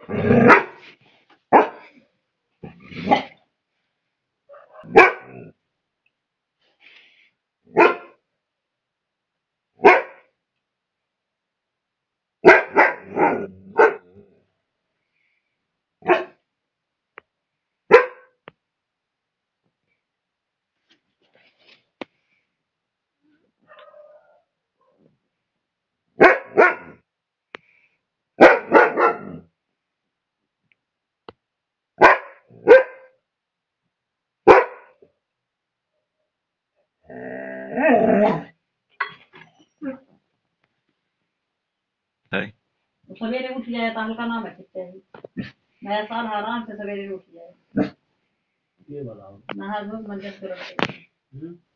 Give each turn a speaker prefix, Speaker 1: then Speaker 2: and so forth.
Speaker 1: है
Speaker 2: सवेरे उठ जाए तो हल्का ना बैठ चाहिए। मैं साल आराम से सवेरे उठ जाए। ये बताओ नहा धो मंजन करो।